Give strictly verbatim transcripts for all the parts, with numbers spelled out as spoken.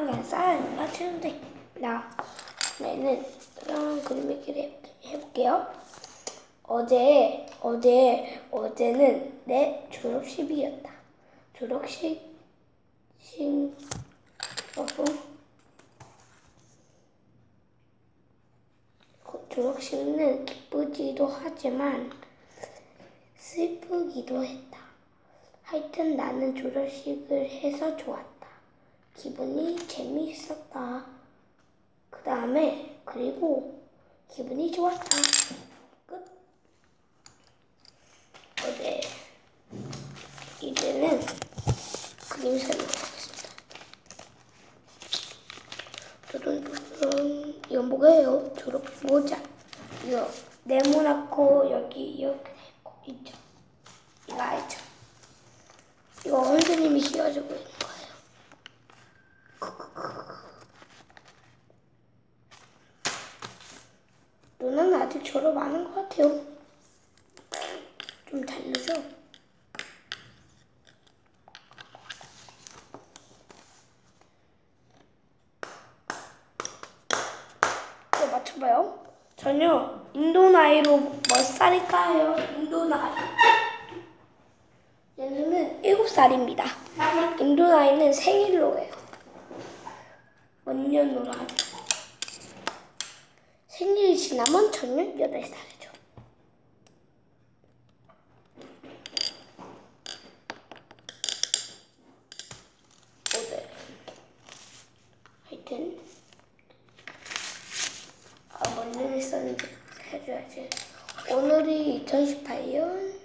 그냥 쌀 맞추는데. 나 얘는 이런 그림 얘기를 해볼게요. 어제 어제 어제는 내 졸업식이었다. 졸업식 식 여보 졸업식은 기쁘기도 하지만 슬프기도 했다. 하여튼 나는 졸업식을 해서 좋았다. 기분이 재미있었다. 그 다음에 그리고 기분이 좋았다. 끝. 어제 이제는 그림 설명하겠습니다. 두둔두둔. 이건 뭐예요? 졸업 모자. 이거 네모나고 여기 이렇게 있죠. 이거 알죠? 이거 선생님이 씌워주고 있는 거예요. 누나는 아직 졸업 안 한 것 같아요. 좀 다르죠? 이거 맞춰봐요. 전혀 인도 나이로 몇 살일까요? 인도 나이. 얘는 일곱 살입니다. 인도 나이는 생일로 해요. 몇 년으로 하죠? 생일이 지나면 전년 여덟 살이죠. 오늘 하여튼 아, 뭔 일 있었는지 해줘야지. 오늘이 이천십팔 년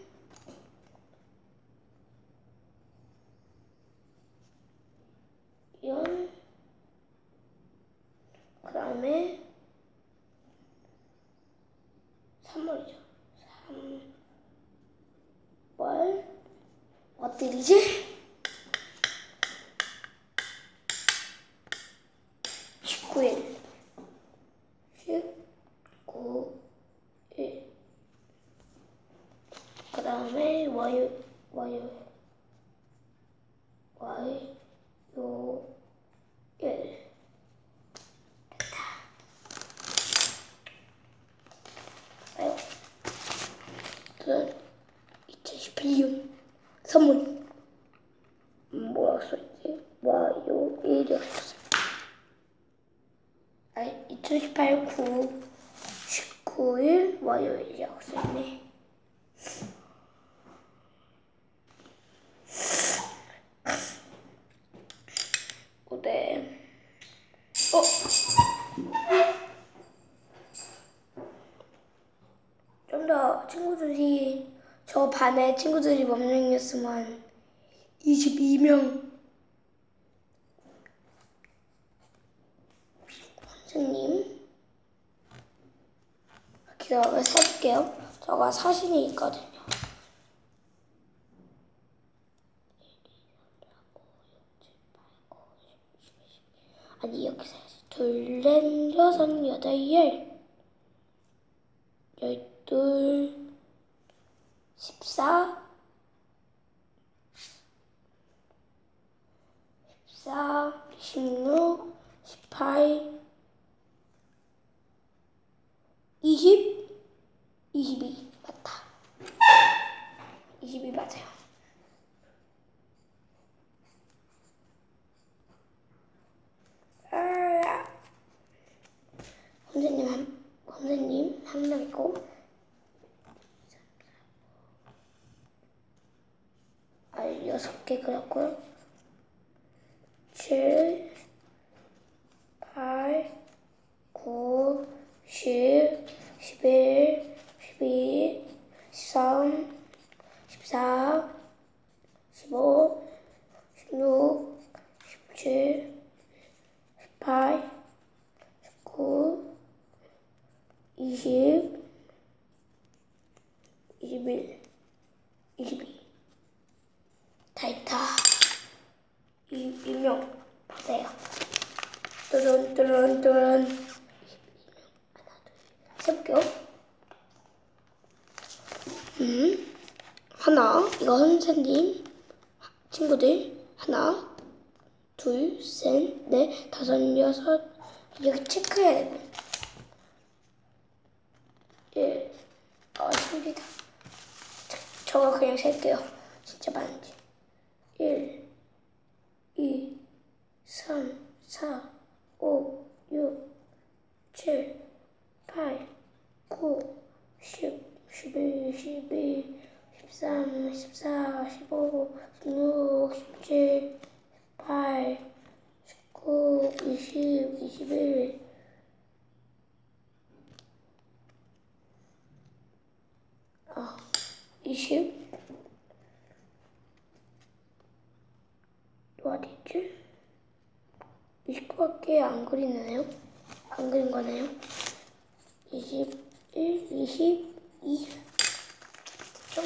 연 그 다음에 삼월이죠. 삼월 어딜이지? 십구 일 십구 일 그 다음에 와요 와요 와요 일 됐다. 아유 그 이천십팔 년 선물 뭐라고 써있지? 와요 일이었어. 아 이천십팔 구 십구 일 화요일이라고 써있네. 네. 어? 좀 더 친구들이 저 반에 친구들이 몇 명이었으면 이십이 명. 선생님 기다려 세볼게요. 저가 사진이 있거든요. 아니 이렇게 세야지. 둘, 넷, 여섯, 여덟, 열 열둘 십사 십사 십육 십팔 이십 이십이 맞다. 이십이 맞아요. 아, 선생님 한 선생님 한 명 있고 아 여섯 개 그렸고요. 칠, 팔, 구, 십, 십일, 십이, 십삼, 십사, 십오, 십육, 십칠, 십팔, 십구, 이십, 이십일, 이십이. 다 있다. 이, 이명 보세요. 뚜런 뚜런 뚜런. 이십이 명. 하나 둘 세볼게요. 음 하나 이거 선생님 친구들 하나 둘, 셋, 넷, 다섯, 여섯. 이렇게 체크해야 되고. 일. 어, 힘들다. 저거 그냥 셀게요. 진짜 많은지. 일, 이, 삼, 사, 오, 육, 칠, 팔, 구, 십, 십일, 십이, 십삼, 십사, 십오, 십육, 십칠, 십팔, 십구, 이십, 이십일. 아, 이십. 또 어디있지? 이십구밖에 안 그리네요. 안 그린 거네요. 이십일, 이십, 이십. 좀.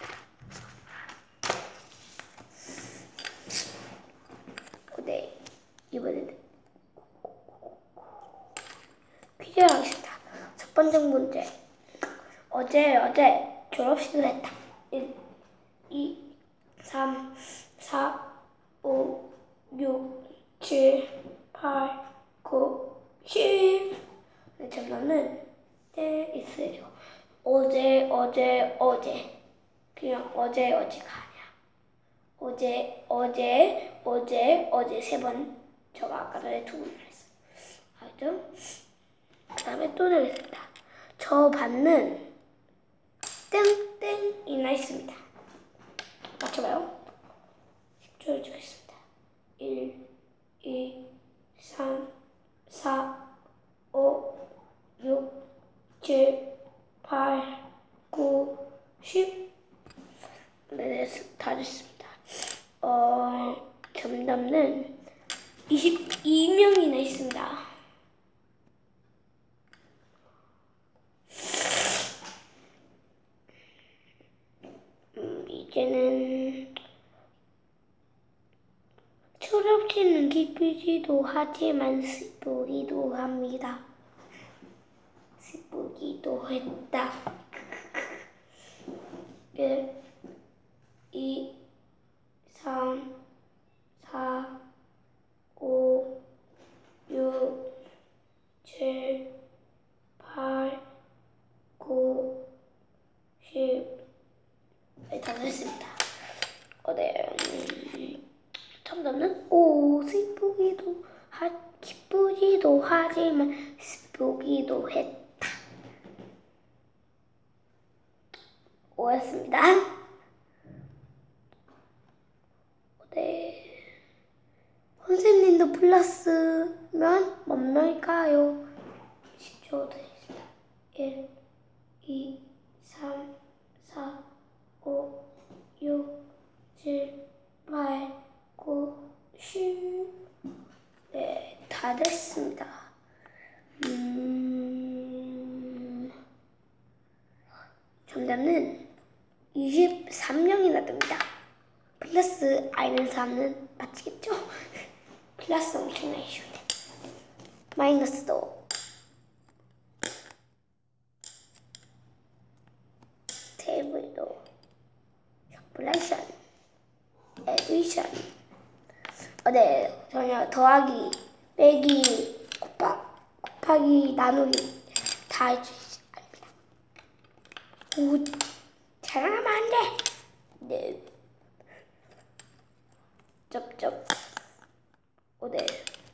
네, 이번에는 퀴즈 하겠습니다. 첫 번째 문제. 어제 어제 졸업식을 했다. 일, 이, 삼, 사, 오, 육, 칠, 팔, 구, 십. 네, 정답은 네, 있어요. 어제, 어제, 어제. 그냥 어제, 어제가 아니야. 어제, 어제, 어제, 어제 세 번. 저가 아까 전에 두 번 했어. 알죠? 그 다음에 또 내겠습니다. 저 반은 땡땡이나 있습니다. 맞춰봐요. 십 초를 주겠습니다. 일, 이, 삼, 사, 오, 육, 칠, 팔, 구, 십. 네, 다 됐습니다. 어, 정답은 이십이 명이나 있습니다. 음, 이제는 철없이는 기쁘지도 하지만 슬프기도 합니다. 슬프기도 했다. 일, 이, 삼, 사, 오, 육, 칠, 팔, 구, 십. 네, 다 됐습니다. 어, 네. 음, 정답은 오, 슬프기도 하, 기쁘기도 하지만 슬프기도 했다. 오였습니다. 네. 선생님도 플러스면 몇 명일까요? 십 초 드리겠습니다. 일, 이, 삼, 사, 오, 육, 칠, 팔, 구, 십. 네, 다 됐습니다. 음, 정답은 이십삼 명이나 됩니다. 플러스 아이는 사는 맞히겠죠? 플러스 엄청나게 쉬운데. 마이너스도 테이블도 캡플레이션, 에디션. 어, 네, 전혀 더하기, 빼기, 곱하, 곱하기, 나누기 다 할 수 있습니다. 오, 잘하면 안 돼. 네. 쩝쩝. 어, 네.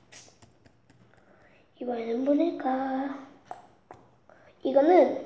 이번에는 뭐일까? 이거는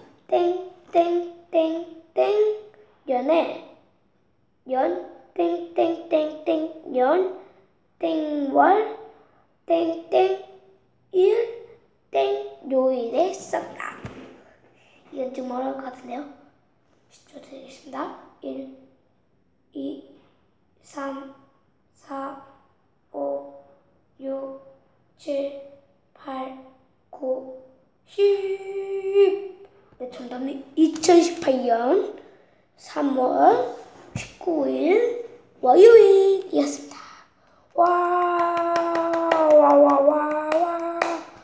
땡땡땡땡 연에 연 땡땡땡땡 연 땡월 땡땡 일 땡 요일에 썼다. 이건 좀 어려울 것 같은데요. 십 초 드리겠습니다. 일, 이, 삼, 사, 오, 육, 칠, 팔, 구, 십. 네, 정답은 이천십팔 년 삼월 십구일 월요일이었습니다. 와, 와, 와, 와, 와.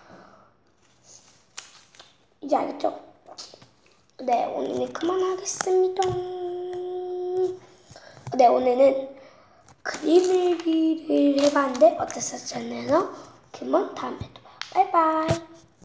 이제 알겠죠? 네, 오늘은 그만하겠습니다. 네, 오늘은 그림 일기를 해봤습니다. 해봤는데 어땠었잖아요? 그러면 다음에 또 봐요. 바이바이.